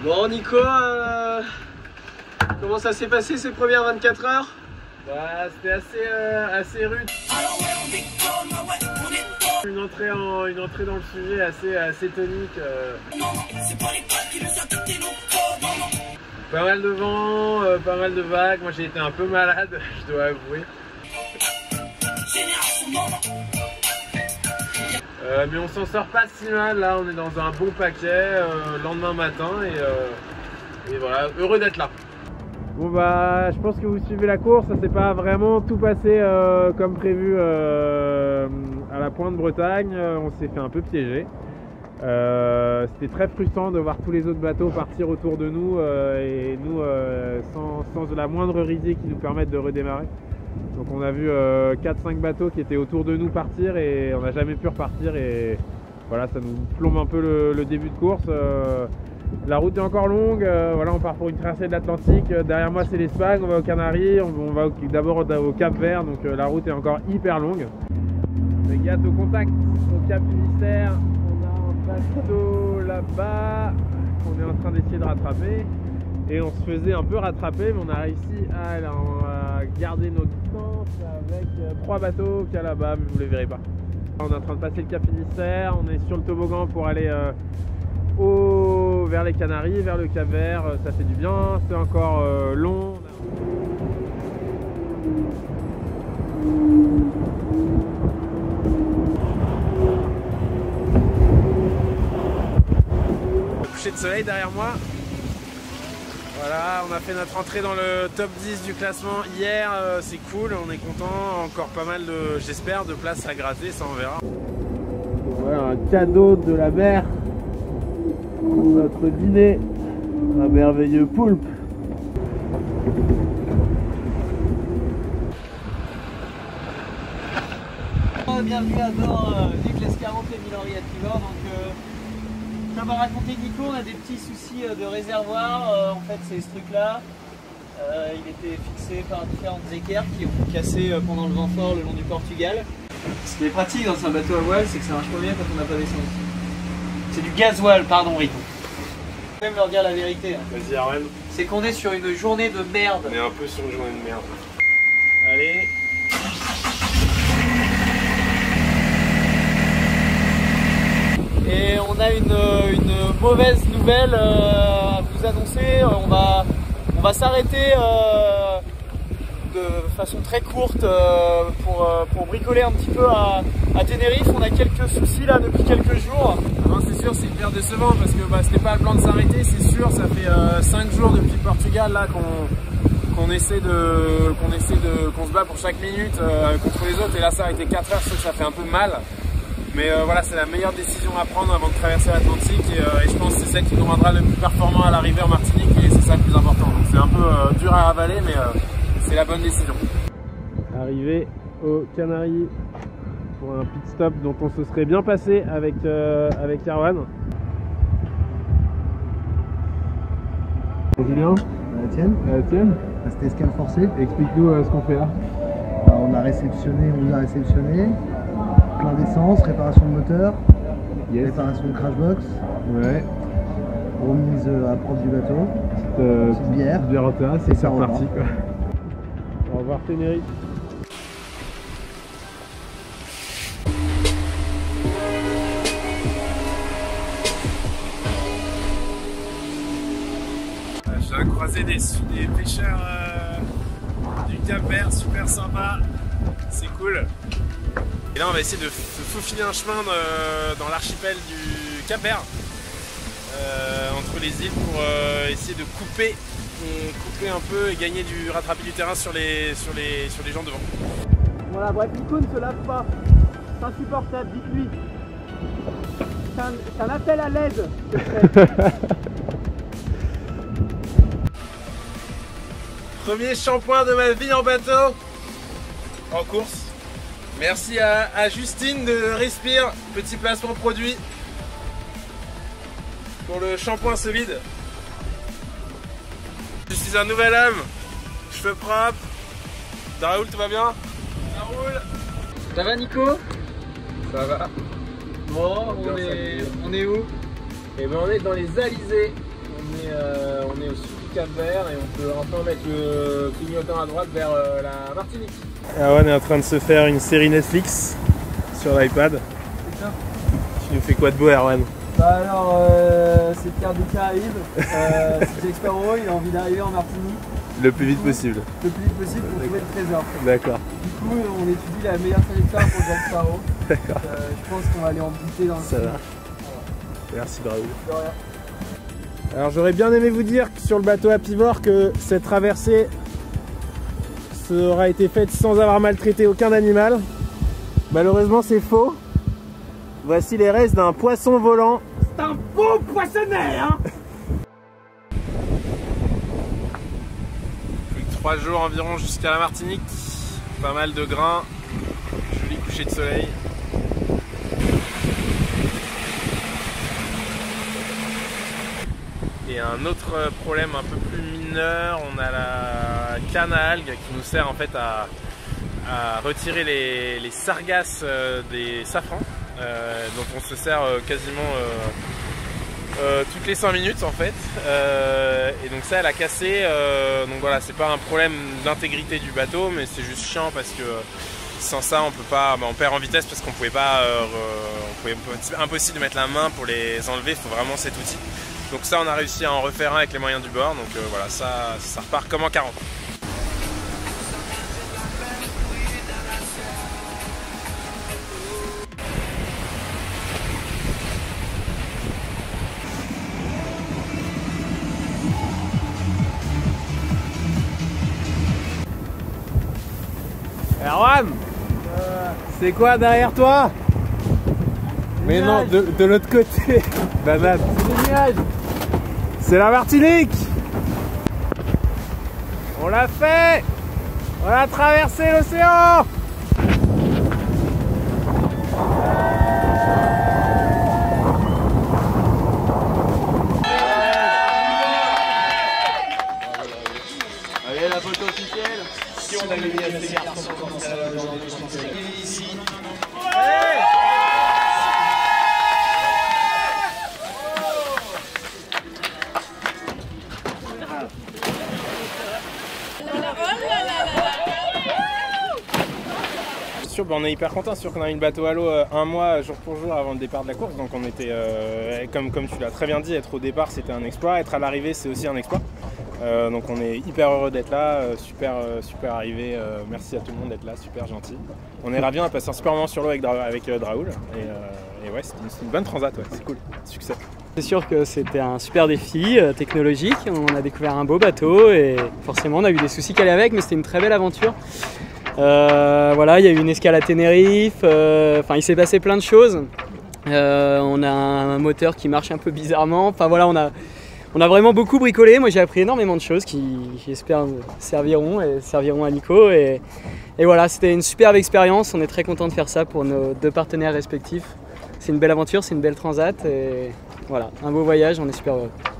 Bon Nico, comment ça s'est passé ces premières 24 heures? Bah, c'était assez rude. Une entrée dans le sujet assez tonique. Pas mal de vent, pas mal de vagues. Moi j'ai été un peu malade, je dois avouer. Mais on s'en sort pas si mal, là on est dans un bon paquet le lendemain matin et voilà, heureux d'être là. Bon bah je pense que vous suivez la course, ça s'est pas vraiment tout passé comme prévu à la Pointe Bretagne, on s'est fait un peu piéger. C'était très frustrant de voir tous les autres bateaux partir autour de nous et nous sans la moindre risée qui nous permette de redémarrer. Donc on a vu 4-5 bateaux qui étaient autour de nous partir et on n'a jamais pu repartir et voilà, ça nous plombe un peu le début de course. La route est encore longue, voilà, on part pour une traversée de l'Atlantique, derrière moi c'est l'Espagne, on va aux Canaries, on va d'abord au Cap Vert, donc la route est encore hyper longue. Les gars au contact au Cap Finistère, on a un bateau là-bas qu'on est en train d'essayer de rattraper et on se faisait un peu rattraper mais on a réussi à garder nos distances avec 3 bateaux qu'il y a là-bas, mais vous ne les verrez pas. On est en train de passer le Cap Finistère, on est sur le toboggan pour aller vers les Canaries, vers le Cap Vert, ça fait du bien, c'est encore long. Le coucher de soleil derrière moi. Voilà, on a fait notre entrée dans le top 10 du classement hier, c'est cool, on est content, encore pas mal de, j'espère, de places à gratter, ça on verra. Voilà un cadeau de la mer. Notre dîner, un merveilleux poulpe. Bienvenue à bord du Classe 40 et Milan-Henriette Tribord. Donc, comme a raconté Nico, on a des petits soucis de réservoir. En fait, c'est ce truc-là. Il était fixé par différentes équerres qui ont cassé pendant le vent fort le long du Portugal. Ce qui est pratique dans un bateau à voile, c'est que ça marche pas bien quand on n'a pas d'essence. C'est du gasoil, pardon Rico. Je vais même leur dire la vérité. Vas-y Arwen. C'est qu'on est sur une journée de merde. On est un peu sur une journée de merde. Allez. Et on a une mauvaise nouvelle à vous annoncer. On va s'arrêter de façon très courte pour bricoler un petit peu à Tenerife. On a quelques soucis là depuis quelques jours. Non, c'est sûr, c'est hyper décevant parce que c'était pas le plan de s'arrêter, c'est sûr. Ça fait 5 jours depuis le Portugal là qu'on se bat pour chaque minute contre les autres, et là ça a été 4 heures, je sais que ça fait un peu mal. Mais voilà, c'est la meilleure décision à prendre avant de traverser l'Atlantique et je pense que c'est celle qui nous rendra le plus performant à l'arrivée en Martinique et c'est ça le plus important. Donc c'est un peu dur à avaler mais c'est la bonne décision. Arrivé aux Canaries pour un pit stop dont on se serait bien passé avec Erwan. Julien. Etienne. C'était escale forcée. Explique-nous ce qu'on fait là. On nous a réceptionné. Plein d'essence, réparation de moteur, réparation de crashbox, remise à propre du bateau, petite bière. Bière en terrasse et c'est reparti quoi. Au revoir Tenerife. Je viens de croiser des pêcheurs du Cap Vert, super sympa, c'est cool. Et là on va essayer de faufiler un chemin dans l'archipel du Cap Vert, entre les îles pour essayer de couper un peu et rattraper du terrain sur les gens devant. Voilà, bref, Nico ne se lave pas. C'est insupportable, dites-lui. C'est un appel à l'aide. Premier shampoing de ma vie en bateau, en course. Merci à Justine de Respire, petit placement produit pour le shampoing solide. Je suis un nouvel homme, cheveux propres. Raoul, tout va bien? Ça roule. Ça va Nico? Ça va. Bon, on est où? Et ben on est dans les Alizés. On est au sud du Cap-Vert et on peut enfin mettre le clignotant à droite vers la Martinique. Erwan est en train de se faire une série Netflix sur l'iPad. C'est ça. Tu nous fais quoi de beau, Erwan? Bah alors, c'est Pierre des Caraïbes, c'est Jack Sparrow, il a envie d'arriver en Martinique. Le plus vite possible. Le plus vite possible pour trouver le trésor. D'accord. Du coup, on étudie la meilleure trajectoire pour Jack Sparrow. D'accord. Je pense qu'on va aller en buter dans le Ça sud. va. Merci Raoul. De rien. Alors j'aurais bien aimé vous dire sur le bateau à Pivor que cette traversée aura été faite sans avoir maltraité aucun animal. Malheureusement c'est faux. Voici les restes d'un poisson volant. C'est un beau poissonnet, hein. Plus que 3 jours environ jusqu'à la Martinique. Pas mal de grains. Joli coucher de soleil. Et un autre problème un peu plus mineur, on a la canne à algues qui nous sert en fait à retirer les sargasses des safrans. Donc on se sert quasiment toutes les 5 minutes en fait. Et donc ça elle a cassé. Donc voilà, c'est pas un problème d'intégrité du bateau, mais c'est juste chiant parce que sans ça on peut pas, on perd en vitesse parce qu'on pouvait pas, c'est impossible de mettre la main pour les enlever, il faut vraiment cet outil. Donc ça on a réussi à en refaire un avec les moyens du bord, donc voilà, ça repart comme en 40. Erwan, c'est quoi derrière toi? Mais non, de l'autre côté. Banane. C'est des nuages. C'est la Martinique. On l'a fait. On a traversé l'océan. Allez, la photo officielle. Si on avait mis à ces garçons ici. Sûr, on est hyper content, sûr qu'on a eu le bateau à l'eau un mois jour pour jour avant le départ de la course, donc on était, comme tu l'as très bien dit, être au départ c'était un exploit, être à l'arrivée c'est aussi un exploit. Donc on est hyper heureux d'être là, super arrivé, merci à tout le monde d'être là, super gentil. On est ravis, on a passé un super moment sur l'eau avec Raoul et ouais, c'est une bonne transat, ouais, c'est cool, succès. C'est sûr que c'était un super défi technologique, on a découvert un beau bateau et forcément on a eu des soucis qui allaient avec, mais c'était une très belle aventure. Voilà, il y a eu une escale à Tenerife, il s'est passé plein de choses. On a un moteur qui marche un peu bizarrement, enfin voilà, on a vraiment beaucoup bricolé. Moi j'ai appris énormément de choses qui j'espère serviront à Nico et voilà, c'était une superbe expérience, on est très content de faire ça pour nos 2 partenaires respectifs. C'est une belle aventure, c'est une belle transat et voilà, un beau voyage, on est super heureux.